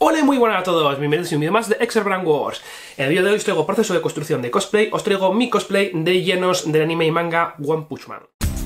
Hola y muy buenas a todos, bienvenidos a un vídeo más de Excel Brand Wars. En el vídeo de hoy os traigo proceso de construcción de cosplay, os traigo mi cosplay de llenos del anime y manga One Punch Man.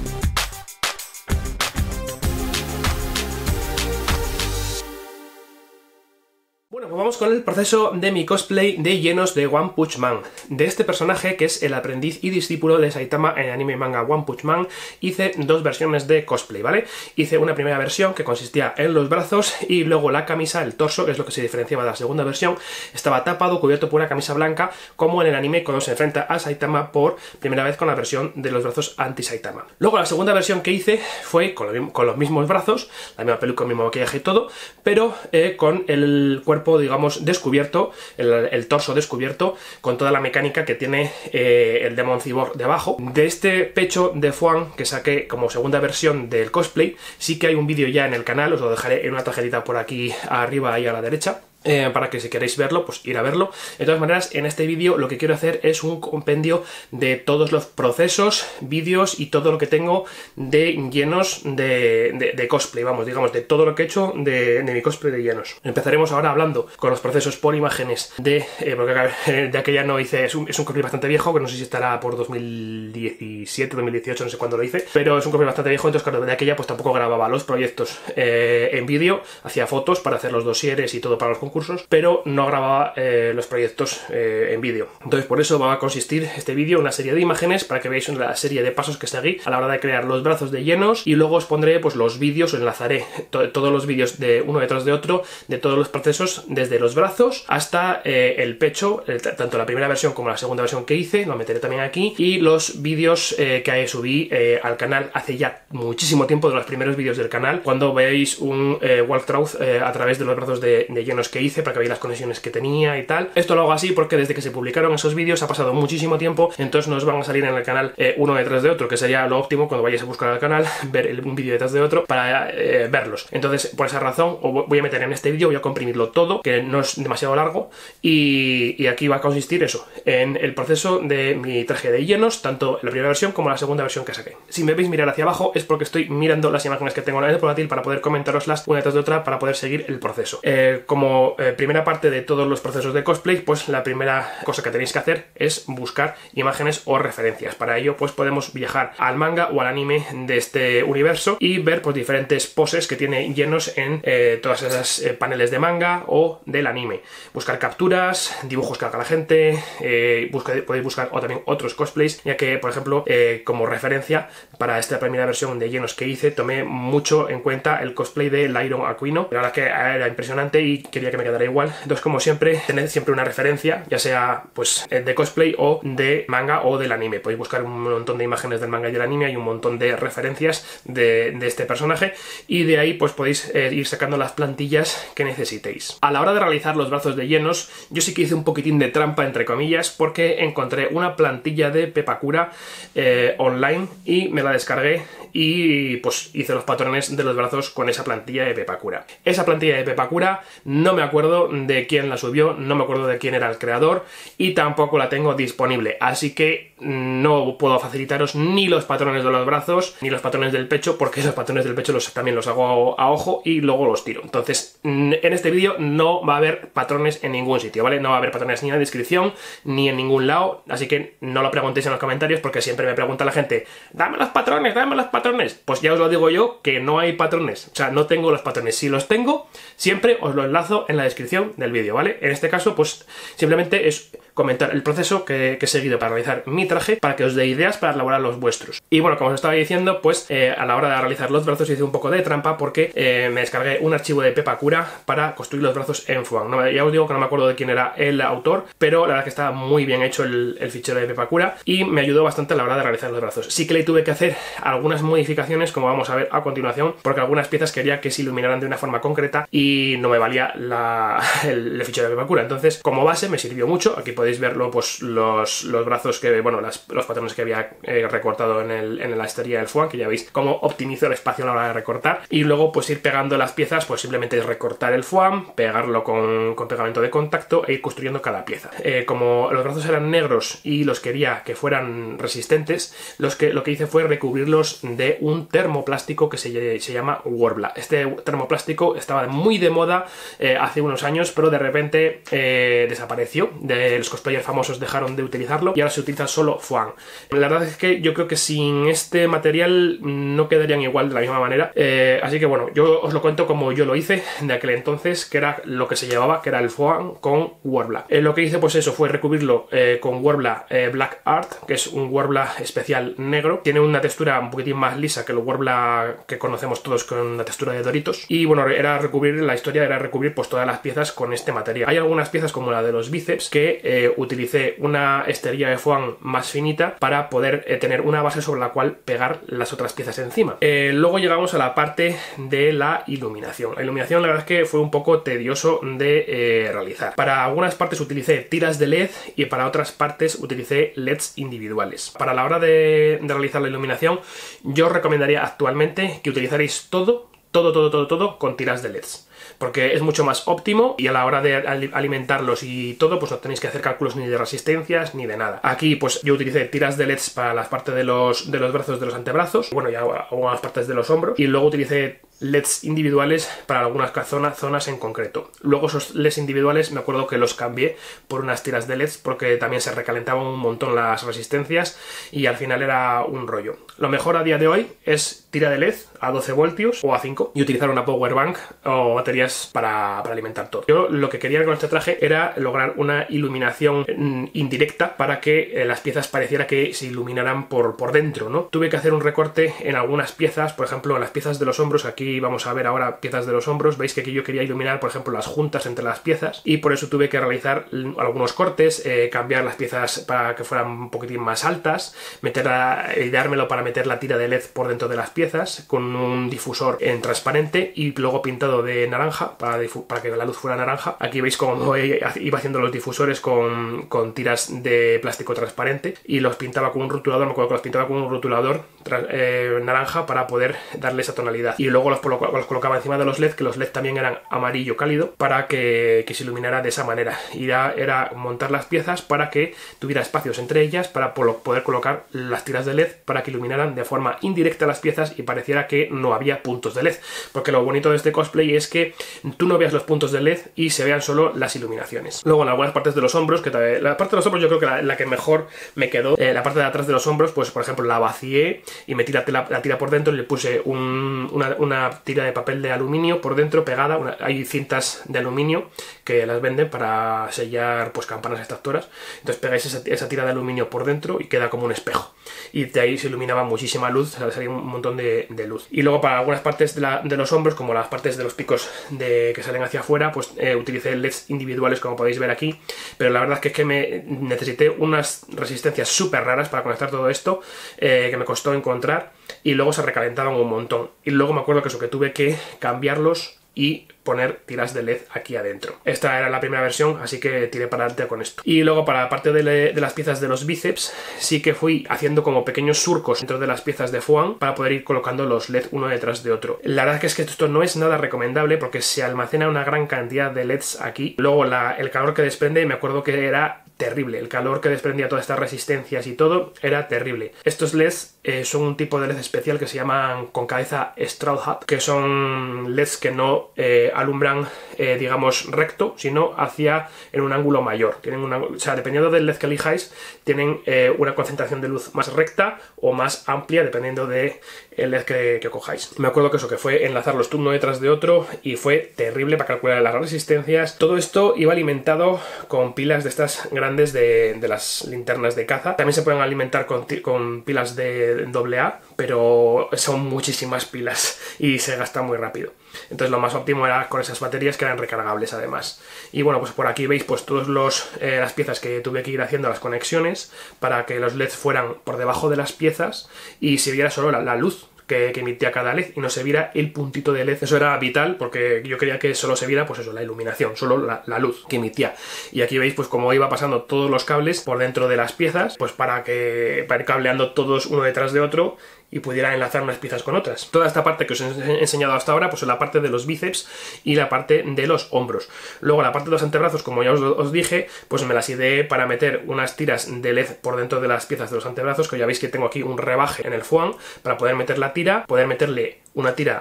Bueno, pues vamos con el proceso de mi cosplay de llenos de One Punch Man. De este personaje, que es el aprendiz y discípulo de Saitama en el anime y manga One Punch Man, hice dos versiones de cosplay, ¿vale? Hice una primera versión que consistía en los brazos y luego la camisa, el torso, que es lo que se diferenciaba de la segunda versión, estaba tapado, cubierto por una camisa blanca, como en el anime cuando se enfrenta a Saitama por primera vez con la versión de los brazos anti-Saitama. Luego la segunda versión que hice fue con los mismos brazos, la misma peluca, el mismo maquillaje y todo, pero con el cuerpo, digamos, descubierto, el torso descubierto, con toda la mecánica que tiene el Demon Cyborg debajo. De este pecho de Fuan que saqué como segunda versión del cosplay, sí que hay un vídeo ya en el canal, os lo dejaré en una tarjetita por aquí arriba y a la derecha. Para que si queréis verlo, pues ir a verlo. De todas maneras, en este vídeo lo que quiero hacer es un compendio de todos los procesos, vídeos y todo lo que tengo de llenos de cosplay, vamos, digamos, de todo lo que he hecho de mi cosplay de llenos. Empezaremos ahora hablando con los procesos por imágenes porque de aquella no hice, es un cosplay bastante viejo, que no sé si estará por 2017, 2018, no sé cuándo lo hice, pero es un cosplay bastante viejo, entonces claro, de aquella pues tampoco grababa los proyectos en vídeo, hacía fotos para hacer los dosieres y todo para los concursos, pero no grababa los proyectos en vídeo. Entonces por eso va a consistir este vídeo en una serie de imágenes para que veáis la serie de pasos que seguí a la hora de crear los brazos de llenos, y luego os pondré pues los vídeos, os enlazaré todos los vídeos de uno detrás de otro de todos los procesos, desde los brazos hasta el pecho, tanto la primera versión como la segunda versión que hice, lo meteré también aquí, y los vídeos que subí al canal hace ya muchísimo tiempo, de los primeros vídeos del canal, cuando veáis un walkthrough a través de los brazos de llenos que hice, para que veáis las conexiones que tenía y tal. Esto lo hago así porque desde que se publicaron esos vídeos ha pasado muchísimo tiempo, entonces no os van a salir en el canal uno detrás de otro, que sería lo óptimo cuando vayáis a buscar al canal, ver un vídeo detrás de otro para verlos. Entonces por esa razón voy a meter en este vídeo, voy a comprimirlo todo, que no es demasiado largo, y aquí va a consistir eso, en el proceso de mi traje de llenos, tanto la primera versión como la segunda versión que saqué. Si me veis mirar hacia abajo es porque estoy mirando las imágenes que tengo en el portátil para poder comentaroslas una detrás de otra para poder seguir el proceso. Como primera parte de todos los procesos de cosplay, pues la primera cosa que tenéis que hacer es buscar imágenes o referencias. Para ello pues podemos viajar al manga o al anime de este universo y ver pues diferentes poses que tiene llenos en todas esas paneles de manga o del anime. Buscar capturas, dibujos que haga la gente, podéis buscar también otros cosplays, ya que por ejemplo como referencia para esta primera versión de llenos que hice tomé mucho en cuenta el cosplay de Lyron Aquino. La verdad que era impresionante y quería que me quedara igual. Entonces, como siempre, tened siempre una referencia, ya sea pues de cosplay o de manga o del anime. Podéis buscar un montón de imágenes del manga y del anime, hay un montón de referencias de este personaje, y de ahí pues podéis ir sacando las plantillas que necesitéis. A la hora de realizar los brazos de llenos, yo sí que hice un poquitín de trampa, entre comillas, porque encontré una plantilla de Pepakura online y me la descargué y pues hice los patrones de los brazos con esa plantilla de Pepakura. Esa plantilla de Pepakura no me acuerdo de quién la subió, no me acuerdo de quién era el creador y tampoco la tengo disponible, así que no puedo facilitaros ni los patrones de los brazos ni los patrones del pecho, porque los patrones del pecho también los hago a ojo y luego los tiro. Entonces en este vídeo no va a haber patrones en ningún sitio, ¿vale? No va a haber patrones ni en la descripción ni en ningún lado, así que no lo preguntéis en los comentarios, porque siempre me pregunta la gente, dame los patrones, dame los patrones. Pues ya os lo digo yo, que no hay patrones, o sea, no tengo los patrones. Si los tengo, siempre os lo enlazo en la descripción del vídeo, ¿vale? En este caso, pues simplemente es comentar el proceso que he seguido para realizar mi traje, para que os dé ideas para elaborar los vuestros. Y bueno, como os estaba diciendo, pues a la hora de realizar los brazos hice un poco de trampa, porque me descargué un archivo de Pepakura para construir los brazos en Fuan. Ya os digo que no me acuerdo de quién era el autor, pero la verdad que estaba muy bien hecho el fichero de Pepakura y me ayudó bastante a la hora de realizar los brazos. Sí que le tuve que hacer algunas modificaciones, como vamos a ver a continuación, porque algunas piezas quería que se iluminaran de una forma concreta y no me valía el fichero de Pepakura. Entonces, como base me sirvió mucho. Aquí podéis podéis verlo, pues los brazos que, bueno, los patrones que había recortado en la esterilla del foam, que ya veis cómo optimizo el espacio a la hora de recortar. Y luego pues ir pegando las piezas, pues simplemente es recortar el foam, pegarlo con pegamento de contacto e ir construyendo cada pieza. Como los brazos eran negros y los quería que fueran resistentes, lo que hice fue recubrirlos de un termoplástico que se llama Worbla. Este termoplástico estaba muy de moda hace unos años, pero de repente desapareció. Los cosplayers famosos dejaron de utilizarlo y ahora se utiliza solo foam. La verdad es que yo creo que sin este material no quedarían igual de la misma manera, así que bueno, yo os lo cuento como yo lo hice de aquel entonces, que era lo que se llevaba, que era el foam con Worbla. Lo que hice pues eso fue recubrirlo con Worbla Black Art, que es un Worbla especial negro. Tiene una textura un poquitín más lisa que el Worbla que conocemos todos con la textura de Doritos. Y bueno, la historia era recubrir pues todas las piezas con este material. Hay algunas piezas como la de los bíceps que utilicé una esterilla de foam más finita para poder tener una base sobre la cual pegar las otras piezas encima. Luego llegamos a la parte de la iluminación. La iluminación la verdad es que fue un poco tedioso de realizar. Para algunas partes utilicé tiras de LED y para otras partes utilicé LEDs individuales. Para la hora de realizar la iluminación, yo os recomendaría actualmente que utilizaréis todo con tiras de LEDs, porque es mucho más óptimo y a la hora de alimentarlos y todo, pues no tenéis que hacer cálculos ni de resistencias ni de nada. Aquí pues yo utilicé tiras de LEDs para las partes de los brazos, de los antebrazos, bueno, ya algunas partes de los hombros, y luego utilicé LEDs individuales para algunas zonas en concreto. Luego esos LEDs individuales me acuerdo que los cambié por unas tiras de LEDs porque también se recalentaban un montón las resistencias y al final era un rollo. Lo mejor a día de hoy es tira de LED a 12 voltios o a 5 y utilizar una power bank o baterías para alimentar todo. Yo lo que quería con este traje era lograr una iluminación indirecta para que las piezas pareciera que se iluminaran por dentro, ¿no? Tuve que hacer un recorte en algunas piezas, por ejemplo en las piezas de los hombros. Aquí vamos a ver ahora piezas de los hombros. Veis que aquí yo quería iluminar, por ejemplo, las juntas entre las piezas y por eso tuve que realizar algunos cortes, cambiar las piezas para que fueran un poquitín más altas, ideármelo para meter la tira de LED por dentro de las piezas con un difusor en transparente y luego pintado de naranja para que la luz fuera naranja. Aquí veis cómo iba haciendo los difusores con tiras de plástico transparente y los pintaba con un rotulador. Me acuerdo que los pintaba con un rotulador naranja para poder darle esa tonalidad y luego los colocaba encima de los LED, que los LED también eran amarillo cálido, para que se iluminara de esa manera. Y era montar las piezas para que tuviera espacios entre ellas para poder colocar las tiras de LED para que iluminaran de forma indirecta las piezas y pareciera que no había puntos de LED, porque lo bonito de este cosplay es que tú no veas los puntos de LED y se vean solo las iluminaciones. Luego en algunas partes de los hombros, la parte de los hombros yo creo que la que mejor me quedó, la parte de atrás de los hombros, pues por ejemplo la vacié y metí la tira por dentro y le puse una tira de papel de aluminio por dentro pegada. Hay cintas de aluminio que las venden para sellar pues campanas extractoras, entonces pegáis esa tira de aluminio por dentro y queda como un espejo y de ahí se iluminaba muchísima luz, salía un montón de luz. Y luego para algunas partes de los hombros, como las partes de los picos que salen hacia afuera, pues utilicé LEDs individuales como podéis ver aquí, pero la verdad es que necesité unas resistencias súper raras para conectar todo esto, que me costó encontrar y luego se recalentaban un montón y luego me acuerdo que tuve que cambiarlos y poner tiras de LED aquí adentro. Esta era la primera versión, así que tiré para adelante con esto. Y luego para la parte de las piezas de los bíceps, sí que fui haciendo como pequeños surcos dentro de las piezas de foam para poder ir colocando los LED uno detrás de otro. La verdad es que esto no es nada recomendable porque se almacena una gran cantidad de LEDs aquí. Luego el calor que desprende, me acuerdo que era terrible. El calor que desprendía todas estas resistencias y todo era terrible. Estos LEDs son un tipo de LED especial que se llaman con cabeza Straw Hat, que son LEDs que no alumbran digamos recto, sino en un ángulo mayor. O sea, dependiendo del LED que elijáis, tienen una concentración de luz más recta o más amplia, dependiendo del LED que cojáis. Me acuerdo que fue enlazarlos uno detrás de otro y fue terrible para calcular las resistencias. Todo esto iba alimentado con pilas de estas grandes de las linternas de caza. También se pueden alimentar con pilas de AA, pero son muchísimas pilas y se gasta muy rápido. Entonces lo más óptimo era con esas baterías que eran recargables además. Y bueno, pues por aquí veis pues todas las piezas que tuve que ir haciendo las conexiones para que los LEDs fueran por debajo de las piezas y se viera solo la luz que emitía cada LED y no se viera el puntito de LED. Eso era vital porque yo quería que solo se viera pues eso, la iluminación, solo la luz que emitía. Y aquí veis pues cómo iba pasando todos los cables por dentro de las piezas, pues para ir cableando todos uno detrás de otro y pudiera enlazar unas piezas con otras. Toda esta parte que os he enseñado hasta ahora pues es la parte de los bíceps y la parte de los hombros. Luego la parte de los antebrazos, como ya os dije, pues me las ideé para meter unas tiras de LED por dentro de las piezas de los antebrazos, que ya veis que tengo aquí un rebaje en el foam para poder meter la tira, poder meterle una tira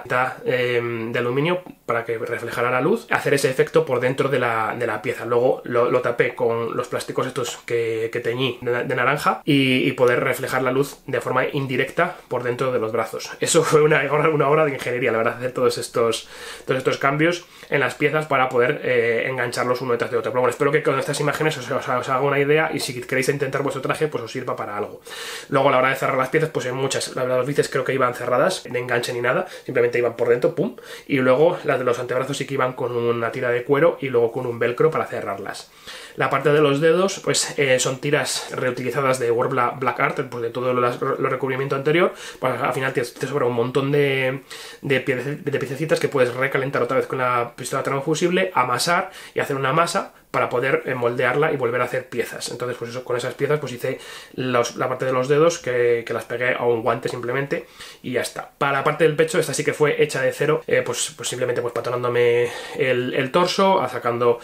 de aluminio para que reflejara la luz, hacer ese efecto por dentro de la pieza. Luego lo tapé con los plásticos estos que teñí de naranja y poder reflejar la luz de forma indirecta por dentro de los brazos. Eso fue una obra de ingeniería, la verdad, hacer todos estos cambios en las piezas para poder engancharlos uno detrás de otro. Pero bueno, espero que con estas imágenes os haga una idea y si queréis intentar vuestro traje pues os sirva para algo. Luego a la hora de cerrar las piezas pues en muchas, las bices creo que iban cerradas, de enganche ni nada, simplemente iban por dentro, pum, y luego las de los antebrazos sí que iban con una tira de cuero y luego con un velcro para cerrarlas. La parte de los dedos pues son tiras reutilizadas de Word Black Art, pues de todo lo recubrimiento anterior, pues al final te sobra un montón de piececitas que puedes recalentar otra vez con la pistola termofusible, amasar y hacer una masa para poder moldearla y volver a hacer piezas. Entonces pues eso, con esas piezas pues hice la parte de los dedos que las pegué a un guante simplemente y ya está. Para la parte del pecho, esta sí que fue hecha de cero, pues simplemente pues patronándome el torso, sacando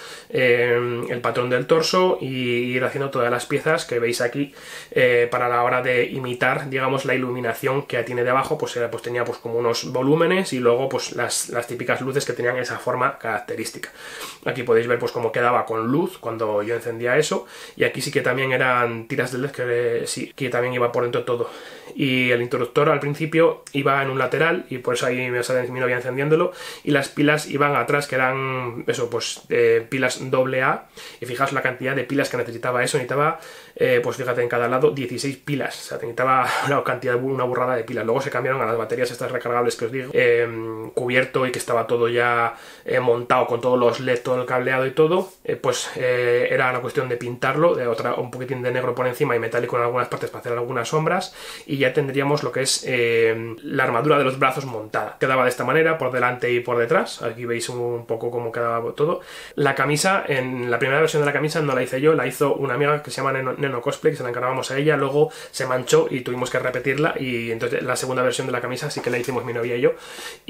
el patrón del torso y ir haciendo todas las piezas que veis aquí para la hora de imitar, digamos, la iluminación que tiene de abajo, pues tenía pues como unos volúmenes y luego pues las típicas luces que tenían esa forma característica. Aquí podéis ver pues cómo quedaba con luz cuando yo encendía eso, y aquí sí que también eran tiras de LED que también iba por dentro todo, y el interruptor al principio iba en un lateral y por eso ahí me sale mi novia encendiéndolo, y las pilas iban atrás, que eran eso pues pilas AA, y fijaos la cantidad de pilas que necesitaba eso. Necesitaba pues fíjate, en cada lado 16 pilas, o sea, necesitaba una burrada de pilas. Luego se cambiaron a las baterías estas recargables que os digo, cubierto y que estaba todo ya montado con todos los LED, todo el cableado y todo, pues era una cuestión de pintarlo, un poquitín de negro por encima y metálico en algunas partes para hacer algunas sombras, y ya tendríamos lo que es la armadura de los brazos montada. Quedaba de esta manera, por delante y por detrás. Aquí veis un poco cómo quedaba todo. La camisa, en la primera versión de la camisa no la hice yo, la hizo una amiga que se llama Neno Cosplay, que se la encargábamos a ella, luego se manchó y tuvimos que repetirla, y entonces la segunda versión de la camisa sí que la hicimos mi novia y yo,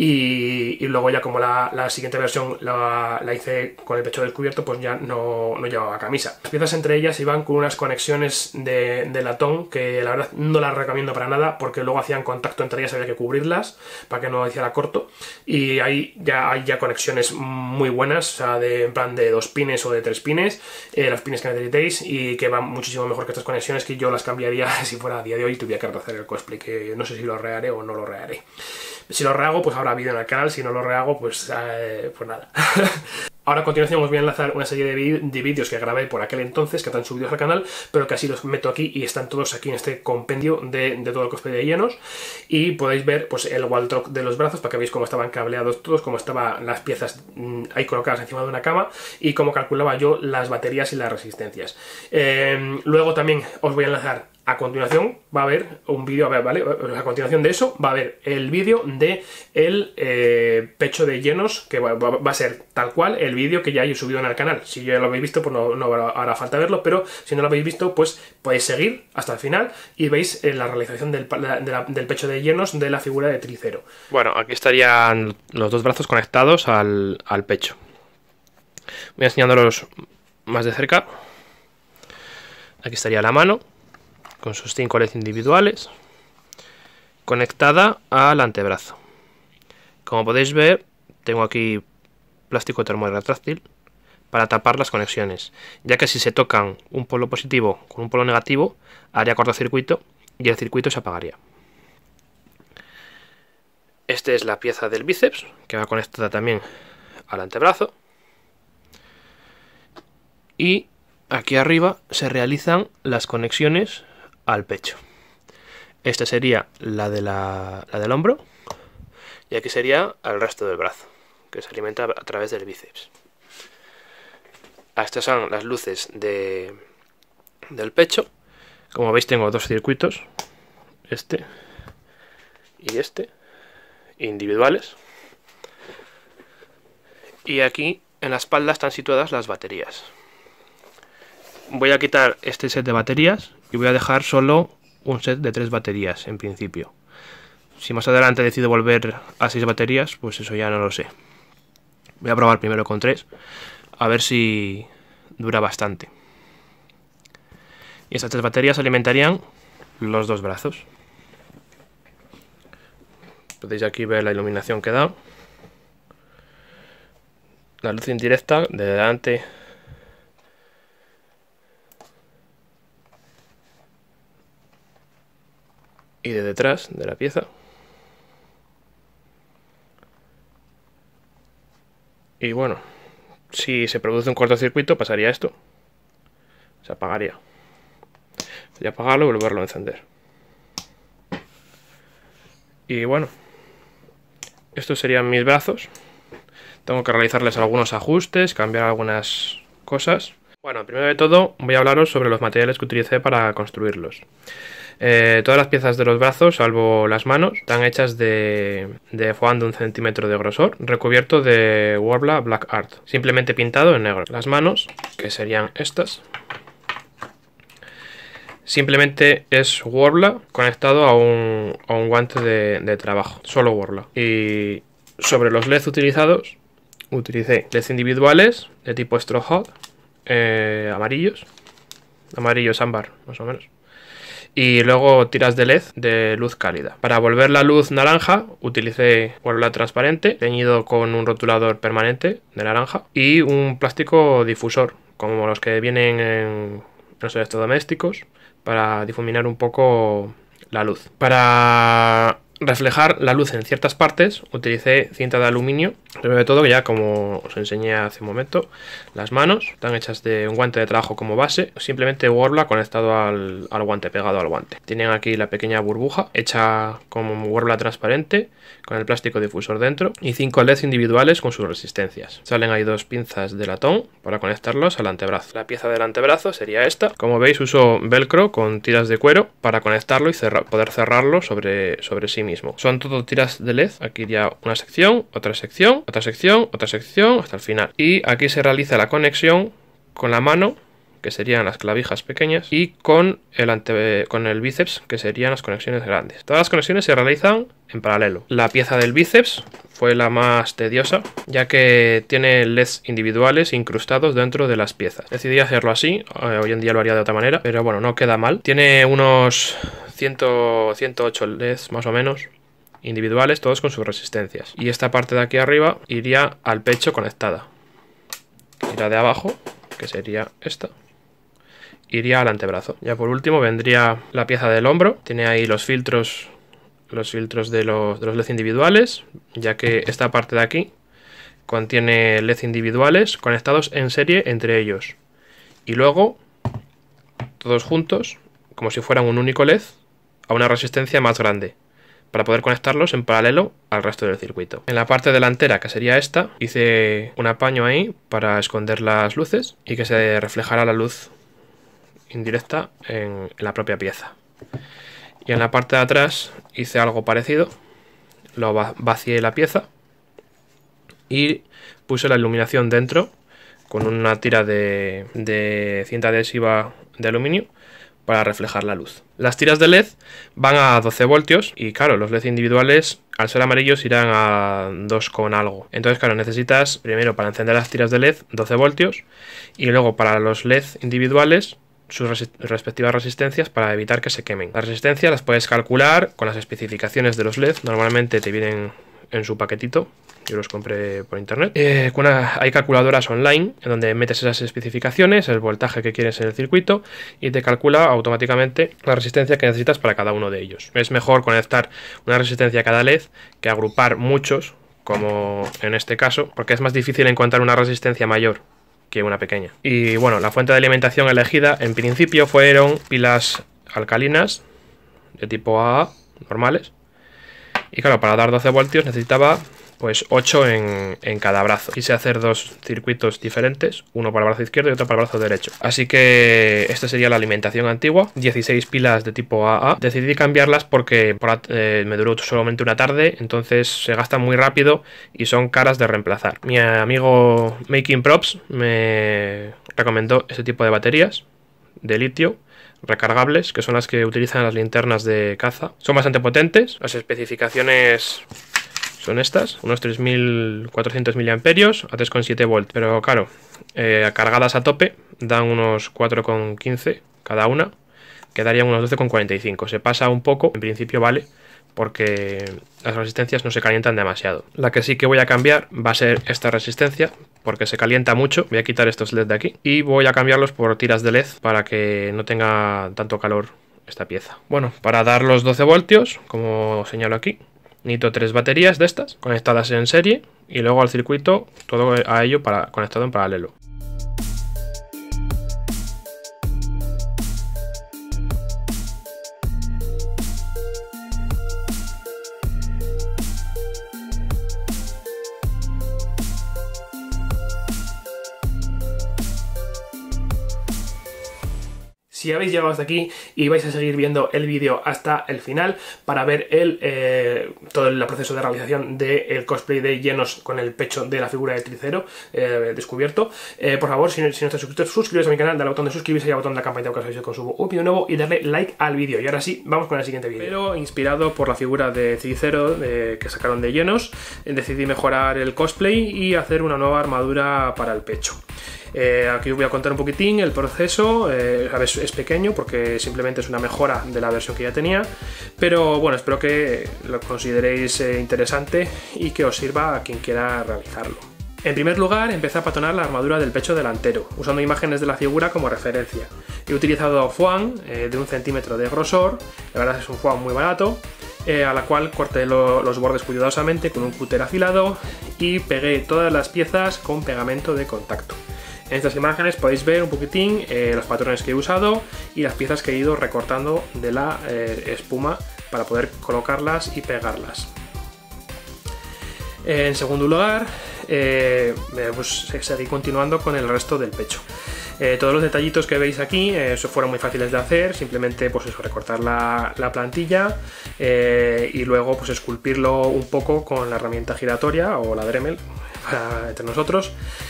y luego ya como la siguiente versión la hice con el pecho descubierto, pues ya no llevaba camisa. Las piezas entre ellas iban con unas conexiones de latón que la verdad no las recomiendo para nada, porque luego hacían contacto entre ellas, había que cubrirlas para que no hiciera corto, y ahí hay conexiones muy buenas, o sea, en plan de 2 pines o de 3 pines, los pines que necesitéis, y que van muchísimo mejor que estas conexiones, que yo las cambiaría si fuera a día de hoy y tuviera que rehacer el cosplay, que no sé si lo reharé o no lo reharé. Si lo rehago pues habrá vídeo en el canal, si no lo rehago pues nada. Ahora a continuación os voy a enlazar una serie de vídeos que grabé por aquel entonces, que están subidos al canal, pero que así los meto aquí y están todos aquí en este compendio de todo el cosplay de llenos, y podéis ver pues el wall truck de los brazos para que veáis cómo estaban cableados todos, cómo estaban las piezas ahí colocadas encima de una cama y cómo calculaba yo las baterías y las resistencias. Luego también os voy a enlazar. A continuación va a haber un vídeo, ¿vale? A continuación de eso va a haber el vídeo de el pecho de llenos, que va a ser tal cual el vídeo que ya he subido en el canal. Si ya lo habéis visto, pues no hará falta verlo, pero si no lo habéis visto, pues podéis seguir hasta el final y veis la realización del pecho de llenos de la figura de Tricero. Bueno, aquí estarían los dos brazos conectados al pecho. Voy enseñándolos más de cerca. Aquí estaría la mano con sus 5 LEDs individuales, conectada al antebrazo. Como podéis ver, tengo aquí plástico termorretráctil para tapar las conexiones, ya que si se tocan un polo positivo con un polo negativo, haría cortocircuito y el circuito se apagaría. Esta es la pieza del bíceps, que va conectada también al antebrazo. Y aquí arriba se realizan las conexiones al pecho. Esta sería la del hombro, y aquí sería el resto del brazo, que se alimenta a través del bíceps. Estas son las luces del pecho. Como veis tengo 2 circuitos, este y este, individuales. Y aquí en la espalda están situadas las baterías. Voy a quitar este set de baterías y voy a dejar solo un set de 3 baterías en principio. Si más adelante decido volver a 6 baterías, pues eso ya no lo sé. Voy a probar primero con 3, a ver si dura bastante. Y estas 3 baterías alimentarían los 2 brazos. Podéis aquí ver la iluminación que da. La luz indirecta de delante y de detrás de la pieza. Y bueno, si se produce un cortocircuito pasaría esto. Se apagaría. Voy a apagarlo y volverlo a encender. Y bueno, estos serían mis brazos. Tengo que realizarles algunos ajustes, cambiar algunas cosas. Bueno, primero de todo voy a hablaros sobre los materiales que utilicé para construirlos. Todas las piezas de los brazos, salvo las manos, están hechas de foam de 1 centímetro de grosor, recubierto de Worbla Black Art, simplemente pintado en negro. Las manos, que serían estas, simplemente es Worbla conectado a un guante de trabajo, solo Worbla. Y sobre los LEDs utilizados, utilicé LEDs individuales de tipo Straw Hot, amarillos ámbar más o menos, y luego tiras de LED de luz cálida. Para volver la luz naranja utilicé Worbla transparente teñido con un rotulador permanente de naranja y un plástico difusor como los que vienen en los electrodomésticos para difuminar un poco la luz. Para reflejar la luz en ciertas partes utilicé cinta de aluminio. Primero de todo, ya como os enseñé hace un momento, las manos están hechas de un guante de trabajo como base, simplemente Worbla conectado al guante, pegado al guante. Tienen aquí la pequeña burbuja hecha como Worbla transparente con el plástico difusor dentro y 5 LEDs individuales con sus resistencias. Salen ahí 2 pinzas de latón para conectarlos al antebrazo. La pieza del antebrazo sería esta. Como veis, uso velcro con tiras de cuero para conectarlo y poder cerrarlo sobre sí mismo. Son todo tiras de LED. Aquí iría una sección, otra sección, otra sección, otra sección, hasta el final. Y aquí se realiza la conexión con la mano, que serían las clavijas pequeñas, y con el bíceps, que serían las conexiones grandes. Todas las conexiones se realizan en paralelo. La pieza del bíceps fue la más tediosa, ya que tiene LEDs individuales incrustados dentro de las piezas. Decidí hacerlo así, hoy en día lo haría de otra manera, pero bueno, no queda mal. Tiene unos 108 LEDs más o menos, individuales, todos con sus resistencias. Y esta parte de aquí arriba iría al pecho conectada. Y la de abajo, que sería esta, iría al antebrazo. Ya por último vendría la pieza del hombro. Tiene ahí los filtros de los LEDs individuales, ya que esta parte de aquí contiene LEDs individuales conectados en serie entre ellos. Y luego, todos juntos, como si fueran un único LED, a una resistencia más grande, para poder conectarlos en paralelo al resto del circuito. En la parte delantera, que sería esta, hice un apaño ahí para esconder las luces y que se reflejara la luz indirecta en la propia pieza. Y en la parte de atrás hice algo parecido, lo vacié la pieza y puse la iluminación dentro con una tira de cinta adhesiva de aluminio para reflejar la luz. Las tiras de LED van a 12 voltios y claro, los LED individuales al ser amarillos irán a 2 con algo. Entonces claro, necesitas primero para encender las tiras de LED 12 voltios y luego para los LED individuales sus respectivas resistencias para evitar que se quemen. Las resistencias las puedes calcular con las especificaciones de los LED, normalmente te vienen en su paquetito. Yo los compré por internet. Hay calculadoras online en donde metes esas especificaciones, el voltaje que quieres en el circuito y te calcula automáticamente la resistencia que necesitas para cada uno de ellos. Es mejor conectar una resistencia a cada LED que agrupar muchos, como en este caso, porque es más difícil encontrar una resistencia mayor que una pequeña. Y bueno, la fuente de alimentación elegida en principio fueron pilas alcalinas de tipo AA, normales. Y claro, para dar 12 voltios necesitaba pues 8 en cada brazo. Quise hacer dos circuitos diferentes, uno para el brazo izquierdo y otro para el brazo derecho. Así que esta sería la alimentación antigua, 16 pilas de tipo AA. Decidí cambiarlas porque me duró solamente una tarde, entonces se gastan muy rápido y son caras de reemplazar. Mi amigo Making Props me recomendó este tipo de baterías de litio recargables, que son las que utilizan las linternas de caza. Son bastante potentes, las especificaciones son estas, unos 3400 mAh a 3,7 volts, pero claro, cargadas a tope dan unos 4,15 cada una, que darían unos 12,45. Se pasa un poco, en principio vale, porque las resistencias no se calientan demasiado. La que sí que voy a cambiar va a ser esta resistencia, porque se calienta mucho. Voy a quitar estos LED de aquí y voy a cambiarlos por tiras de LED para que no tenga tanto calor esta pieza. Bueno, para dar los 12 voltios, como señalo aquí, necesito 3 baterías de estas conectadas en serie y luego al circuito todo a ello conectado en paralelo. Si habéis llegado hasta aquí y vais a seguir viendo el vídeo hasta el final para ver todo el proceso de realización del cosplay de Genos con el pecho de la figura de Tricero descubierto, por favor, si no estáis suscritos, suscribiros a mi canal, dale al botón de suscribirse y al botón de la campanita que os avise que subo un vídeo nuevo y darle like al vídeo. Y ahora sí, vamos con el siguiente vídeo. Pero inspirado por la figura de Tricero que sacaron de Genos, decidí mejorar el cosplay y hacer una nueva armadura para el pecho. Aquí os voy a contar un poquitín el proceso. Es pequeño porque simplemente es una mejora de la versión que ya tenía, pero bueno, espero que lo consideréis interesante y que os sirva a quien quiera realizarlo. En primer lugar, empecé a patonar la armadura del pecho delantero, usando imágenes de la figura como referencia. He utilizado foam de 1 centímetro de grosor, la verdad es un foam muy barato, a la cual corté los bordes cuidadosamente con un cúter afilado y pegué todas las piezas con pegamento de contacto. En estas imágenes podéis ver un poquitín los patrones que he usado y las piezas que he ido recortando de la espuma para poder colocarlas y pegarlas. En segundo lugar, pues seguí continuando con el resto del pecho. Todos los detallitos que veis aquí fueron muy fáciles de hacer, simplemente pues eso, recortar la plantilla y luego pues esculpirlo un poco con la herramienta giratoria o la Dremel entre nosotros,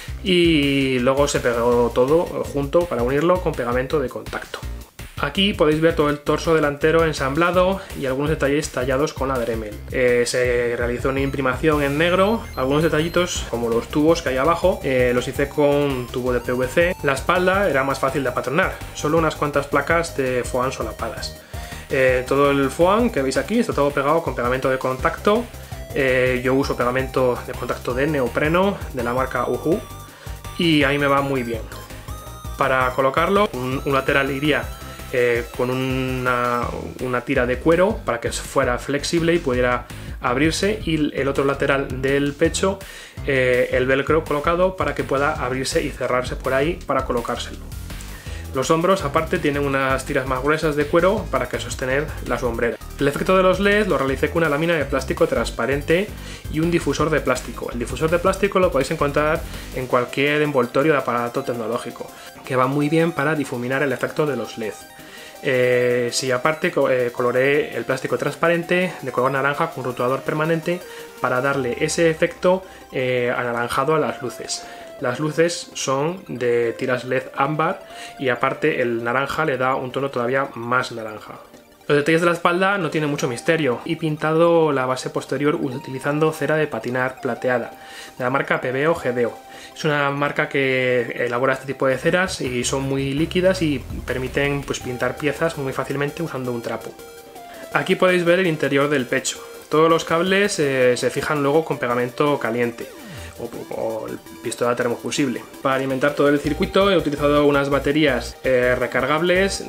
y luego se pegó todo junto para unirlo con pegamento de contacto. Aquí podéis ver todo el torso delantero ensamblado y algunos detalles tallados con la Dremel. Se realizó una imprimación en negro, algunos detallitos como los tubos que hay abajo los hice con tubo de PVC. La espalda era más fácil de apatronar, solo unas cuantas placas de foam solapadas. Todo el foam que veis aquí está todo pegado con pegamento de contacto. Yo uso pegamento de contacto de neopreno de la marca Uhu y ahí me va muy bien. Para colocarlo, un lateral iría con una tira de cuero para que fuera flexible y pudiera abrirse, y el otro lateral del pecho el velcro colocado para que pueda abrirse y cerrarse por ahí para colocárselo. Los hombros aparte tienen unas tiras más gruesas de cuero para que sostener la sombrera. El efecto de los LED lo realicé con una lámina de plástico transparente y un difusor de plástico. El difusor de plástico lo podéis encontrar en cualquier envoltorio de aparato tecnológico, que va muy bien para difuminar el efecto de los LED. Sí, aparte coloré el plástico transparente de color naranja con rotulador permanente para darle ese efecto anaranjado a las luces. Las luces son de tiras LED ámbar y aparte el naranja le da un tono todavía más naranja. Los detalles de la espalda no tienen mucho misterio. He pintado la base posterior utilizando cera de patinar plateada de la marca PBO GDO. Es una marca que elabora este tipo de ceras y son muy líquidas y permiten pues pintar piezas muy fácilmente usando un trapo. Aquí podéis ver el interior del pecho. Todos los cables se fijan luego con pegamento caliente o el pistola termofusible. Para alimentar todo el circuito he utilizado unas baterías recargables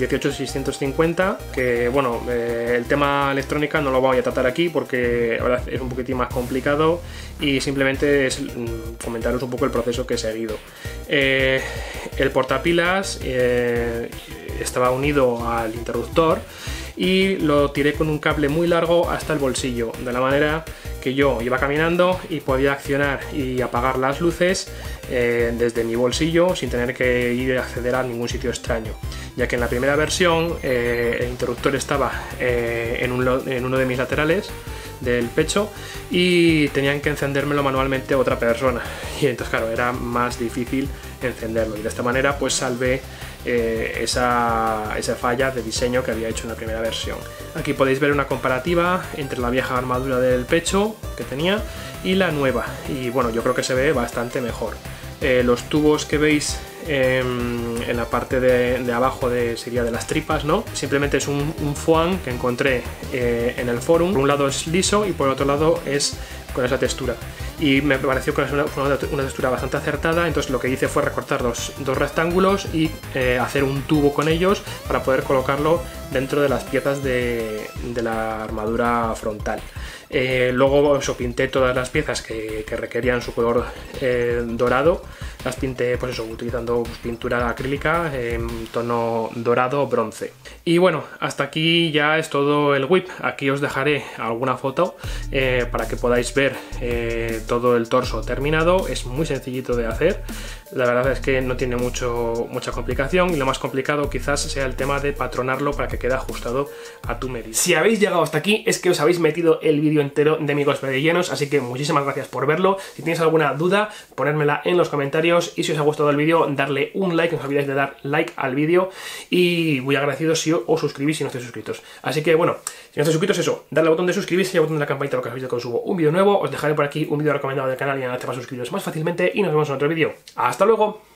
18650, que bueno, el tema electrónica no lo voy a tratar aquí porque la verdad es un poquitín más complicado y simplemente es comentaros un poco el proceso que he seguido. El portapilas estaba unido al interruptor y lo tiré con un cable muy largo hasta el bolsillo, de la manera que yo iba caminando y podía accionar y apagar las luces desde mi bolsillo sin tener que ir a acceder a ningún sitio extraño, ya que en la primera versión el interruptor estaba en uno de mis laterales del pecho y tenían que encendérmelo manualmente otra persona, y entonces claro, era más difícil encenderlo, y de esta manera pues salvé esa falla de diseño que había hecho en la primera versión. Aquí podéis ver una comparativa entre la vieja armadura del pecho que tenía y la nueva, y bueno, yo creo que se ve bastante mejor. Los tubos que veis en la parte de abajo sería de las tripas, ¿no? Simplemente es un foam que encontré en el forum. Por un lado es liso y por otro lado es con esa textura, y me pareció que fue una textura bastante acertada. Entonces lo que hice fue recortar dos rectángulos y hacer un tubo con ellos para poder colocarlo dentro de las piezas de la armadura frontal. Luego eso, pinté todas las piezas que requerían su color dorado. Las pinté pues eso, utilizando pintura acrílica en tono dorado o bronce. Y bueno, hasta aquí ya es todo el whip. Aquí os dejaré alguna foto para que podáis ver todo el torso terminado. Es muy sencillito de hacer. La verdad es que no tiene mucha complicación, y lo más complicado quizás sea el tema de patronarlo para que quede ajustado a tu medida. Si habéis llegado hasta aquí es que os habéis metido el vídeo entero de mi cosplay de llenos, así que muchísimas gracias por verlo. Si tenéis alguna duda, ponérmela en los comentarios, y si os ha gustado el vídeo, darle un like, no os olvidéis de dar like al vídeo, y muy agradecido si os suscribís si no estáis suscritos. Así que bueno, si no estáis suscritos, eso, darle al botón de suscribirse y al botón de la campanita para que os avise cuando subo un vídeo nuevo. Os dejaré por aquí un vídeo recomendado del canal y enlace para suscribiros más fácilmente, y nos vemos en otro vídeo. ¡Hasta luego!